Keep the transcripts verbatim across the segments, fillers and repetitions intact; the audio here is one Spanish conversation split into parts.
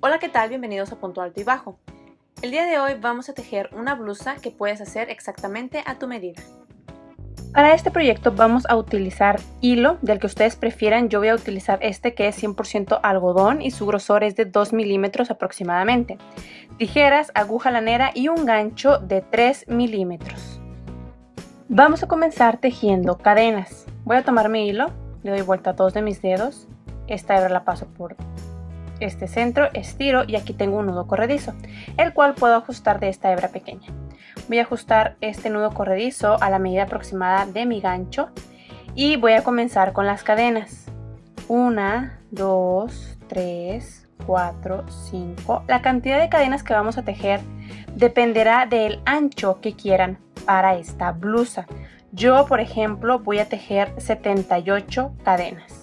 Hola, ¿qué tal? Bienvenidos a Punto Alto y Bajo. El día de hoy vamos a tejer una blusa que puedes hacer exactamente a tu medida. Para este proyecto vamos a utilizar hilo del que ustedes prefieran. Yo voy a utilizar este que es cien por ciento algodón y su grosor es de dos milímetros aproximadamente. Tijeras, aguja lanera y un gancho de tres milímetros. Vamos a comenzar tejiendo cadenas. Voy a tomar mi hilo, le doy vuelta a dos de mis dedos. Esta hebra la paso por este centro, estiro y aquí tengo un nudo corredizo, el cual puedo ajustar de esta hebra pequeña. Voy a ajustar este nudo corredizo a la medida aproximada de mi gancho y voy a comenzar con las cadenas. una, dos, tres, cuatro, cinco. La cantidad de cadenas que vamos a tejer dependerá del ancho que quieran para esta blusa. Yo, por ejemplo, voy a tejer setenta y ocho cadenas.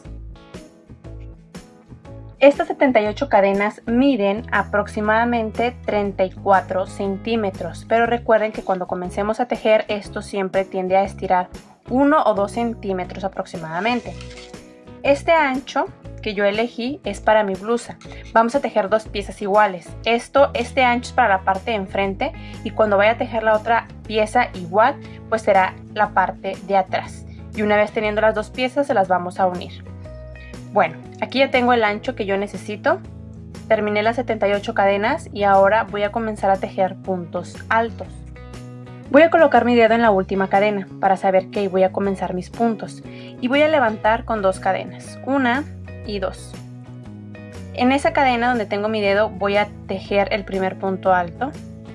Estas setenta y ocho cadenas miden aproximadamente treinta y cuatro centímetros, pero recuerden que cuando comencemos a tejer esto siempre tiende a estirar uno o dos centímetros aproximadamente. Este ancho que yo elegí es para mi blusa. Vamos a tejer dos piezas iguales. Esto, este ancho es para la parte de enfrente y cuando vaya a tejer la otra pieza igual, pues será la parte de atrás. Y una vez teniendo las dos piezas se las vamos a unir. Bueno, aquí ya tengo el ancho que yo necesito. Terminé las setenta y ocho cadenas y ahora voy a comenzar a tejer puntos altos. Voy a colocar mi dedo en la última cadena para saber que voy a comenzar mis puntos. Y voy a levantar con dos cadenas, una y dos. En esa cadena donde tengo mi dedo voy a tejer el primer punto alto.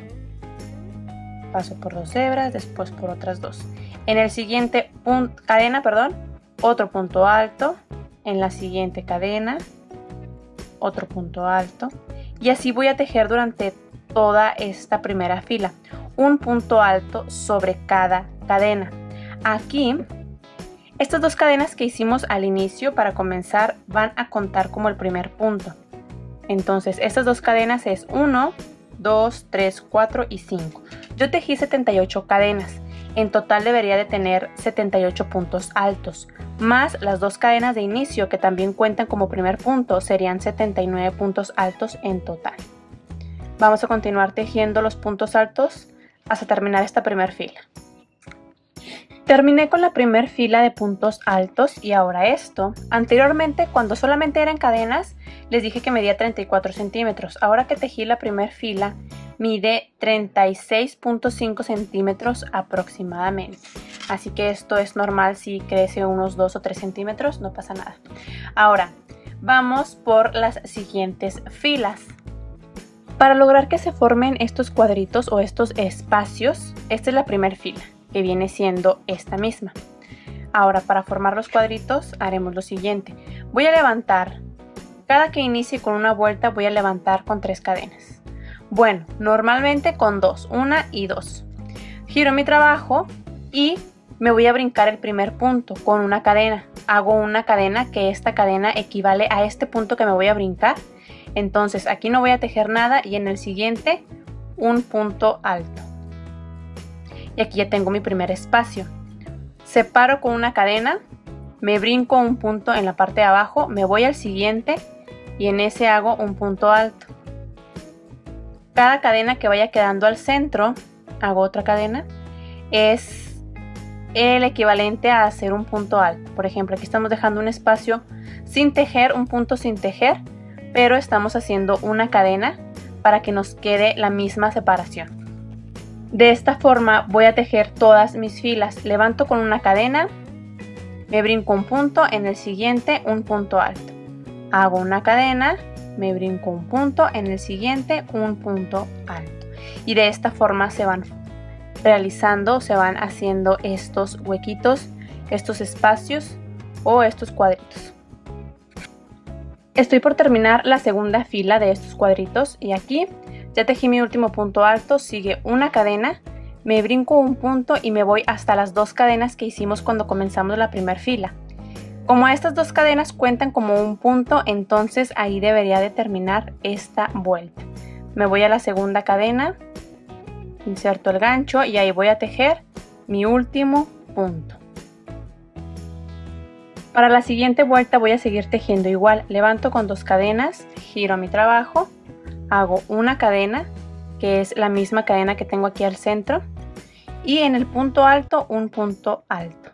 Paso por dos hebras, después por otras dos. En el siguiente punto, cadena, perdón, otro punto alto. En la siguiente cadena, otro punto alto. Y así voy a tejer durante toda esta primera fila. Un punto alto sobre cada cadena. Aquí, estas dos cadenas que hicimos al inicio para comenzar van a contar como el primer punto. Entonces, estas dos cadenas es uno, dos, tres, cuatro y cinco. Yo tejí setenta y ocho cadenas. En total debería de tener setenta y ocho puntos altos, más las dos cadenas de inicio que también cuentan como primer punto, serían setenta y nueve puntos altos en total. Vamos a continuar tejiendo los puntos altos hasta terminar esta primera fila. Terminé con la primera fila de puntos altos y ahora esto. Anteriormente, cuando solamente eran cadenas, les dije que medía treinta y cuatro centímetros. Ahora que tejí la primera fila, mide treinta y seis punto cinco centímetros aproximadamente. Así que esto es normal si crece unos dos o tres centímetros, no pasa nada. Ahora, vamos por las siguientes filas. Para lograr que se formen estos cuadritos o estos espacios, esta es la primera fila, que viene siendo esta misma. Ahora, para formar los cuadritos haremos lo siguiente. Voy a levantar, cada que inicie con una vuelta voy a levantar con tres cadenas. Bueno, normalmente con dos, una y dos. Giro mi trabajo y me voy a brincar el primer punto con una cadena. Hago una cadena que esta cadena equivale a este punto que me voy a brincar. Entonces aquí no voy a tejer nada y en el siguiente un punto alto. Y aquí ya tengo mi primer espacio. Separo con una cadena, me brinco un punto en la parte de abajo, me voy al siguiente y en ese hago un punto alto. Cada cadena que vaya quedando al centro, hago otra cadena, es el equivalente a hacer un punto alto. Por ejemplo, aquí estamos dejando un espacio sin tejer, un punto sin tejer, pero estamos haciendo una cadena para que nos quede la misma separación. De esta forma voy a tejer todas mis filas. Levanto con una cadena, me brinco un punto, en el siguiente un punto alto. Hago una cadena, me brinco un punto, en el siguiente un punto alto. Y de esta forma se van realizando, se van haciendo estos huequitos, estos espacios o estos cuadritos. Estoy por terminar la segunda fila de estos cuadritos y aquí ya tejí mi último punto alto, sigue una cadena, me brinco un punto y me voy hasta las dos cadenas que hicimos cuando comenzamos la primera fila. Como estas dos cadenas cuentan como un punto, entonces ahí debería de terminar esta vuelta. Me voy a la segunda cadena, inserto el gancho y ahí voy a tejer mi último punto. Para la siguiente vuelta voy a seguir tejiendo igual. Levanto con dos cadenas, giro mi trabajo, hago una cadena, que es la misma cadena que tengo aquí al centro, y en el punto alto un punto alto.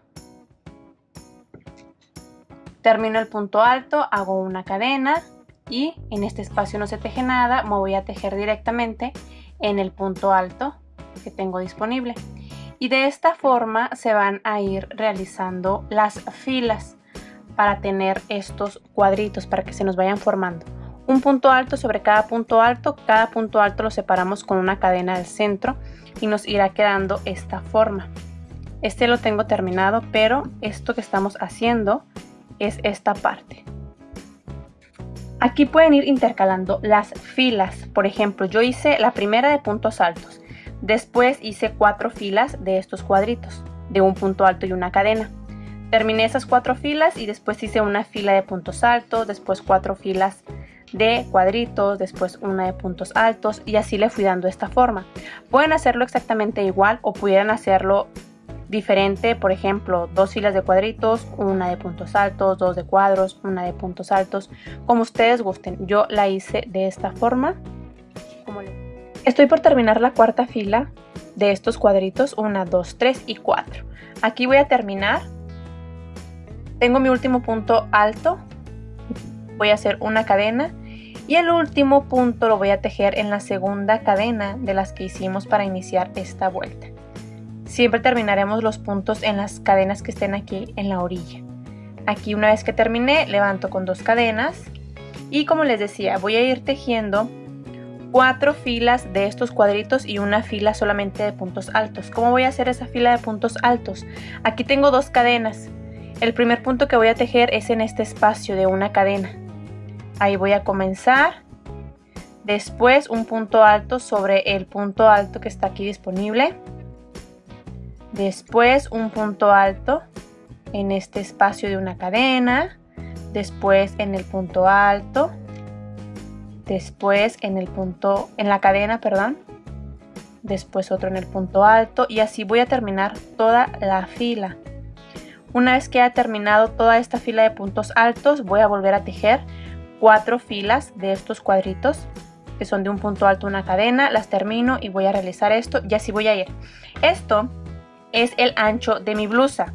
Termino el punto alto, hago una cadena y en este espacio no se teje nada, me voy a tejer directamente en el punto alto que tengo disponible. Y de esta forma se van a ir realizando las filas para tener estos cuadritos, para que se nos vayan formando. Un punto alto sobre cada punto alto, cada punto alto lo separamos con una cadena al centro y nos irá quedando esta forma. Este lo tengo terminado, pero esto que estamos haciendo es esta parte. Aquí pueden ir intercalando las filas. Por ejemplo, yo hice la primera de puntos altos, después hice cuatro filas de estos cuadritos, de un punto alto y una cadena. Terminé esas cuatro filas y después hice una fila de puntos altos, después cuatro filas de cuadritos, después una de puntos altos y así le fui dando esta forma. Pueden hacerlo exactamente igual o pudieran hacerlo diferente, por ejemplo, dos filas de cuadritos, una de puntos altos, dos de cuadros, una de puntos altos, como ustedes gusten. Yo la hice de esta forma. Como le... Estoy por terminar la cuarta fila de estos cuadritos, una, dos, tres y cuatro. Aquí voy a terminar. Tengo mi último punto alto, voy a hacer una cadena y el último punto lo voy a tejer en la segunda cadena de las que hicimos para iniciar esta vuelta. Siempre terminaremos los puntos en las cadenas que estén aquí en la orilla. Aquí una vez que terminé, levanto con dos cadenas y como les decía, voy a ir tejiendo cuatro filas de estos cuadritos y una fila solamente de puntos altos. ¿Cómo voy a hacer esa fila de puntos altos? Aquí tengo dos cadenas. El primer punto que voy a tejer es en este espacio de una cadena. Ahí voy a comenzar. Después un punto alto sobre el punto alto que está aquí disponible. Después un punto alto en este espacio de una cadena, después en el punto alto, después en el punto, en la cadena, perdón, después otro en el punto alto y así voy a terminar toda la fila. Una vez que haya terminado toda esta fila de puntos altos, voy a volver a tejer cuatro filas de estos cuadritos que son de un punto alto una cadena, las termino y voy a realizar esto y así voy a ir. Esto es el ancho de mi blusa.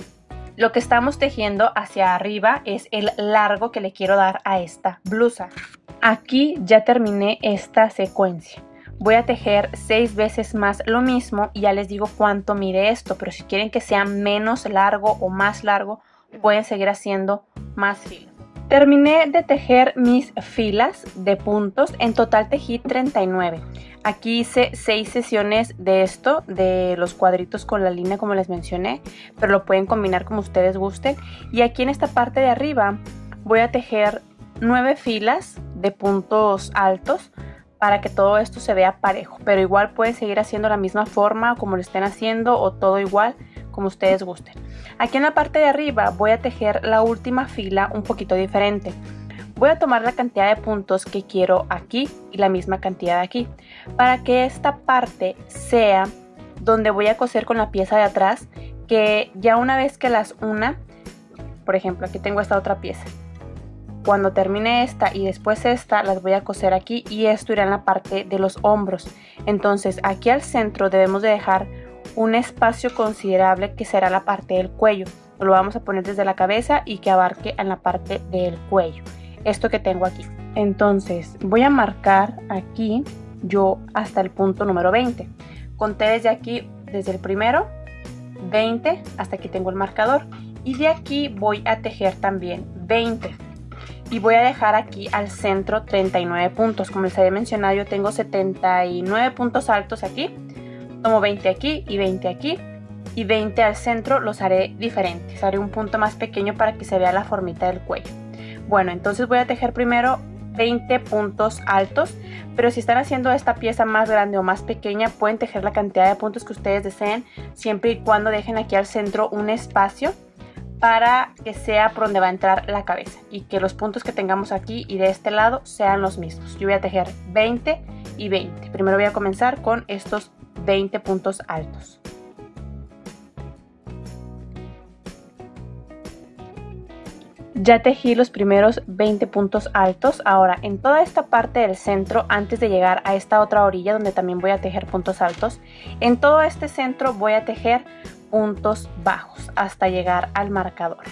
Lo que estamos tejiendo hacia arriba es el largo que le quiero dar a esta blusa. Aquí ya terminé esta secuencia. Voy a tejer seis veces más lo mismo y ya les digo cuánto mide esto, pero si quieren que sea menos largo o más largo, pueden seguir haciendo más filas. Terminé de tejer mis filas de puntos, en total tejí treinta y nueve. Aquí hice seis sesiones de esto, de los cuadritos con la línea como les mencioné, pero lo pueden combinar como ustedes gusten. Y aquí en esta parte de arriba voy a tejer nueve filas de puntos altos para que todo esto se vea parejo. Pero igual pueden seguir haciendo la misma forma como lo estén haciendo o todo igual como ustedes gusten. Aquí en la parte de arriba voy a tejer la última fila un poquito diferente. Voy a tomar la cantidad de puntos que quiero aquí y la misma cantidad aquí, para que esta parte sea donde voy a coser con la pieza de atrás, que ya una vez que las una, por ejemplo aquí tengo esta otra pieza, cuando termine esta y después esta las voy a coser aquí y esto irá en la parte de los hombros. Entonces aquí al centro debemos de dejar un espacio considerable que será la parte del cuello. Lo vamos a poner desde la cabeza y que abarque en la parte del cuello. Esto que tengo aquí. Entonces voy a marcar aquí yo hasta el punto número veinte. Conté desde aquí, desde el primero, veinte, hasta aquí tengo el marcador. Y de aquí voy a tejer también veinte. Y voy a dejar aquí al centro treinta y nueve puntos. Como les había mencionado, yo tengo setenta y nueve puntos altos aquí. Tomo veinte aquí y veinte aquí. Y veinte al centro los haré diferentes. Haré un punto más pequeño para que se vea la formita del cuello. Bueno, entonces voy a tejer primero veinte puntos altos, pero si están haciendo esta pieza más grande o más pequeña, pueden tejer la cantidad de puntos que ustedes deseen, siempre y cuando dejen aquí al centro un espacio para que sea por donde va a entrar la cabeza y que los puntos que tengamos aquí y de este lado sean los mismos. Yo voy a tejer veinte y veinte. Primero voy a comenzar con estos veinte puntos altos. Ya tejí los primeros veinte puntos altos. Ahora en toda esta parte del centro, antes de llegar a esta otra orilla donde también voy a tejer puntos altos, en todo este centro voy a tejer puntos bajos hasta llegar al marcador.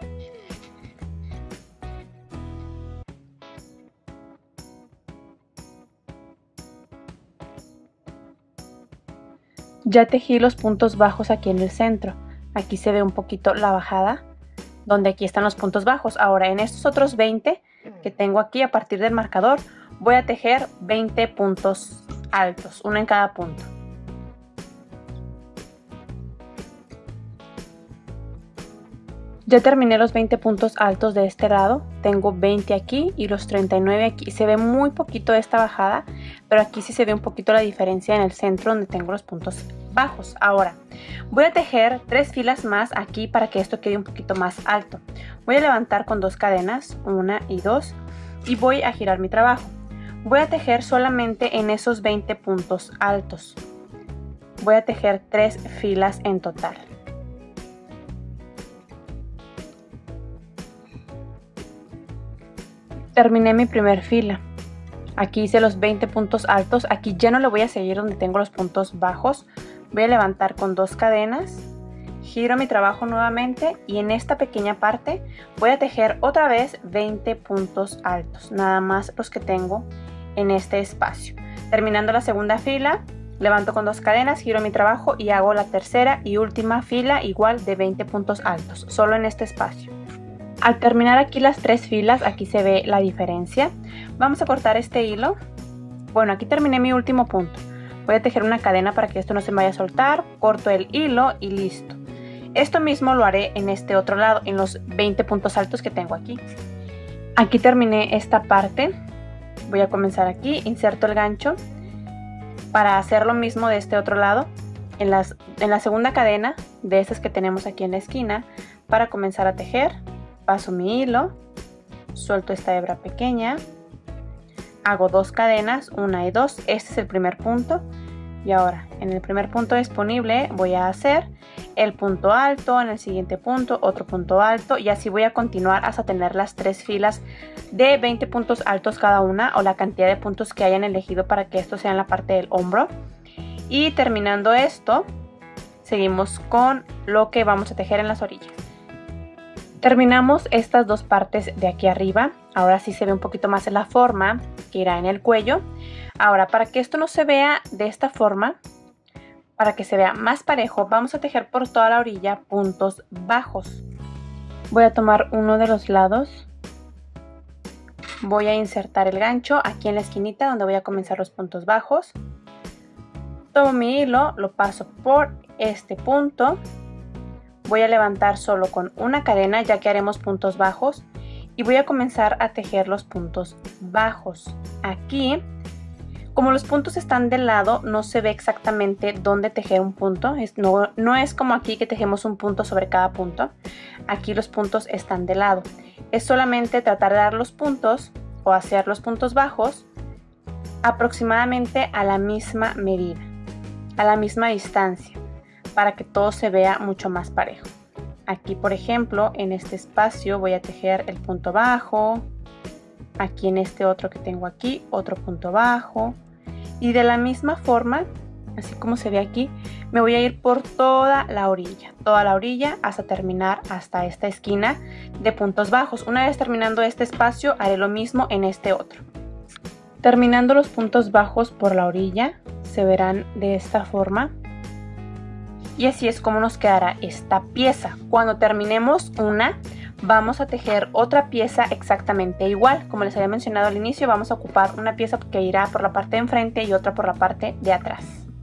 Ya tejí los puntos bajos aquí en el centro. Aquí se ve un poquito la bajada, donde aquí están los puntos bajos. Ahora en estos otros veinte que tengo aquí a partir del marcador, voy a tejer veinte puntos altos, uno en cada punto. Ya terminé los veinte puntos altos de este lado, tengo veinte aquí y los treinta y nueve aquí. Se ve muy poquito esta bajada, pero aquí sí se ve un poquito la diferencia en el centro donde tengo los puntos bajos. Ahora voy a tejer tres filas más aquí para que esto quede un poquito más alto. Voy a levantar con dos cadenas, una y dos, y voy a girar mi trabajo. Voy a tejer solamente en esos veinte puntos altos. Voy a tejer tres filas en total. Terminé mi primer fila. Aquí hice los veinte puntos altos. Aquí ya no le voy a seguir donde tengo los puntos bajos. Voy a levantar con dos cadenas, giro mi trabajo nuevamente y en esta pequeña parte voy a tejer otra vez veinte puntos altos, nada más los que tengo en este espacio. Terminando la segunda fila, levanto con dos cadenas, giro mi trabajo y hago la tercera y última fila igual de veinte puntos altos, solo en este espacio. Al terminar aquí las tres filas, aquí se ve la diferencia. Vamos a cortar este hilo. Bueno, aquí terminé mi último punto. Voy a tejer una cadena para que esto no se me vaya a soltar. Corto el hilo y listo. Esto mismo lo haré en este otro lado, en los veinte puntos altos que tengo aquí. Aquí terminé esta parte. Voy a comenzar aquí, inserto el gancho para hacer lo mismo de este otro lado. En, las, en la segunda cadena de estas que tenemos aquí en la esquina, para comenzar a tejer. Paso mi hilo, suelto esta hebra pequeña, hago dos cadenas, una y dos, este es el primer punto y ahora en el primer punto disponible voy a hacer el punto alto, en el siguiente punto otro punto alto y así voy a continuar hasta tener las tres filas de veinte puntos altos cada una o la cantidad de puntos que hayan elegido para que esto sea en la parte del hombro. Y terminando esto, seguimos con lo que vamos a tejer en las orillas. Terminamos estas dos partes de aquí arriba. Ahora sí se ve un poquito más en la forma que irá en el cuello. Ahora, para que esto no se vea de esta forma, para que se vea más parejo, vamos a tejer por toda la orilla puntos bajos. Voy a tomar uno de los lados. Voy a insertar el gancho aquí en la esquinita donde voy a comenzar los puntos bajos. Tomo mi hilo, lo paso por este punto. Voy a levantar solo con una cadena ya que haremos puntos bajos y voy a comenzar a tejer los puntos bajos. Aquí, como los puntos están del lado, no se ve exactamente dónde tejer un punto. Es, no, no es como aquí que tejemos un punto sobre cada punto. Aquí los puntos están de lado. Es solamente tratar de dar los puntos o hacer los puntos bajos aproximadamente a la misma medida, a la misma distancia, para que todo se vea mucho más parejo. Aquí, por ejemplo, en este espacio voy a tejer el punto bajo. Aquí en este otro que tengo aquí, otro punto bajo. Y de la misma forma, así como se ve aquí, me voy a ir por toda la orilla. Toda la orilla hasta terminar hasta esta esquina de puntos bajos. Una vez terminando este espacio, haré lo mismo en este otro. Terminando los puntos bajos por la orilla, se verán de esta forma. Y así es como nos quedará esta pieza. Cuando terminemos una, vamos a tejer otra pieza exactamente igual. Como les había mencionado al inicio, vamos a ocupar una pieza que irá por la parte de enfrente y otra por la parte de atrás.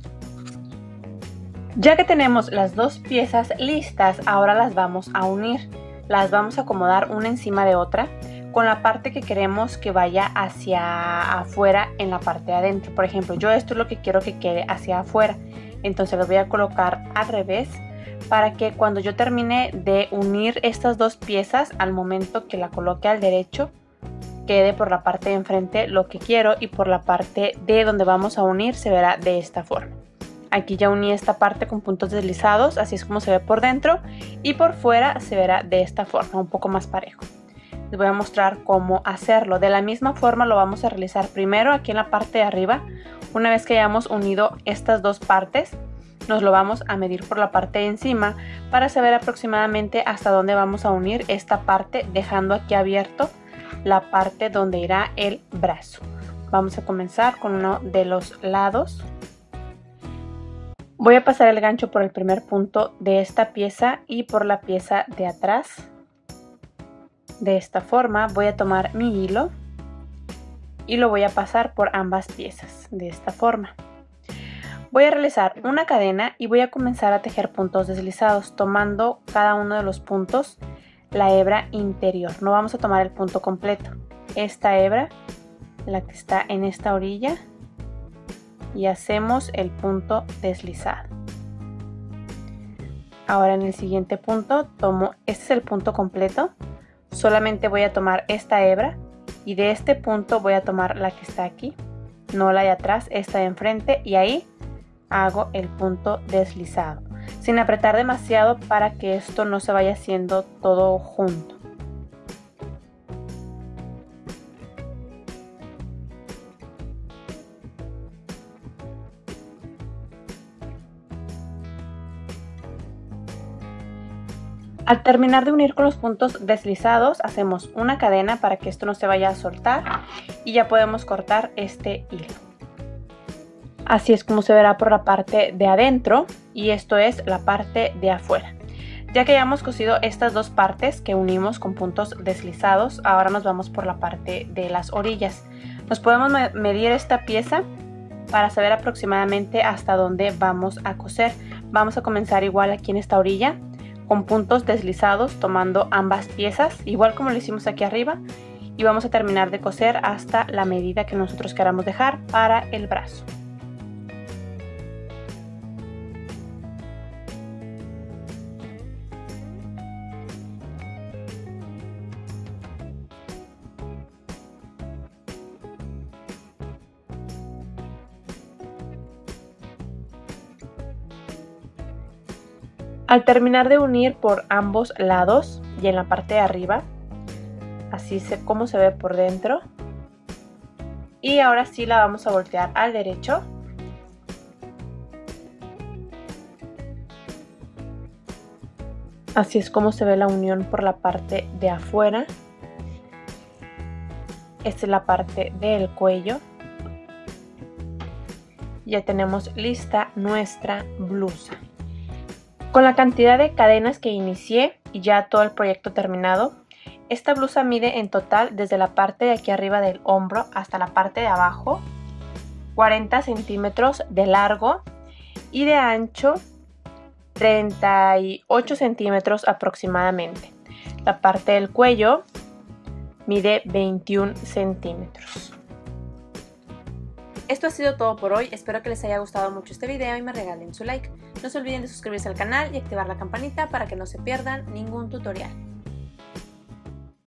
Ya que tenemos las dos piezas listas, ahora las vamos a unir. Las vamos a acomodar una encima de otra con la parte que queremos que vaya hacia afuera en la parte de adentro. Por ejemplo, yo esto es lo que quiero que quede hacia afuera. Entonces los voy a colocar al revés para que cuando yo termine de unir estas dos piezas, al momento que la coloque al derecho, quede por la parte de enfrente lo que quiero y por la parte de donde vamos a unir se verá de esta forma. Aquí ya uní esta parte con puntos deslizados, así es como se ve por dentro y por fuera se verá de esta forma, un poco más parejo. les voy a mostrar cómo hacerlo. De la misma forma lo vamos a realizar primero aquí en la parte de arriba. Una vez que hayamos unido estas dos partes, nos lo vamos a medir por la parte de encima para saber aproximadamente hasta dónde vamos a unir esta parte, dejando aquí abierto la parte donde irá el brazo. Vamos a comenzar con uno de los lados. Voy a pasar el gancho por el primer punto de esta pieza y por la pieza de atrás. De esta forma voy a tomar mi hilo y lo voy a pasar por ambas piezas, de esta forma. Voy a realizar una cadena y voy a comenzar a tejer puntos deslizados, tomando cada uno de los puntos la hebra interior. No vamos a tomar el punto completo. Esta hebra, la que está en esta orilla, y hacemos el punto deslizado. Ahora en el siguiente punto tomo, este es el punto completo, solamente voy a tomar esta hebra y de este punto voy a tomar la que está aquí, no la de atrás, esta de enfrente, y ahí hago el punto deslizado, sin apretar demasiado para que esto no se vaya haciendo todo junto. Al terminar de unir con los puntos deslizados, hacemos una cadena para que esto no se vaya a soltar y ya podemos cortar este hilo. Así es como se verá por la parte de adentro y esto es la parte de afuera. Ya que hayamos cosido estas dos partes que unimos con puntos deslizados, ahora nos vamos por la parte de las orillas. Nos podemos medir esta pieza para saber aproximadamente hasta dónde vamos a coser. Vamos a comenzar igual aquí en esta orilla con puntos deslizados, tomando ambas piezas, igual como lo hicimos aquí arriba, y vamos a terminar de coser hasta la medida que nosotros queramos dejar para el brazo. Al terminar de unir por ambos lados y en la parte de arriba, así es como se ve por dentro. Y ahora sí la vamos a voltear al derecho. Así es como se ve la unión por la parte de afuera. Esta es la parte del cuello. Ya tenemos lista nuestra blusa. Con la cantidad de cadenas que inicié y ya todo el proyecto terminado, esta blusa mide en total desde la parte de aquí arriba del hombro hasta la parte de abajo cuarenta centímetros de largo y de ancho treinta y ocho centímetros aproximadamente. La parte del cuello mide veintiún centímetros. Esto ha sido todo por hoy, espero que les haya gustado mucho este video y me regalen su like. No se olviden de suscribirse al canal y activar la campanita para que no se pierdan ningún tutorial.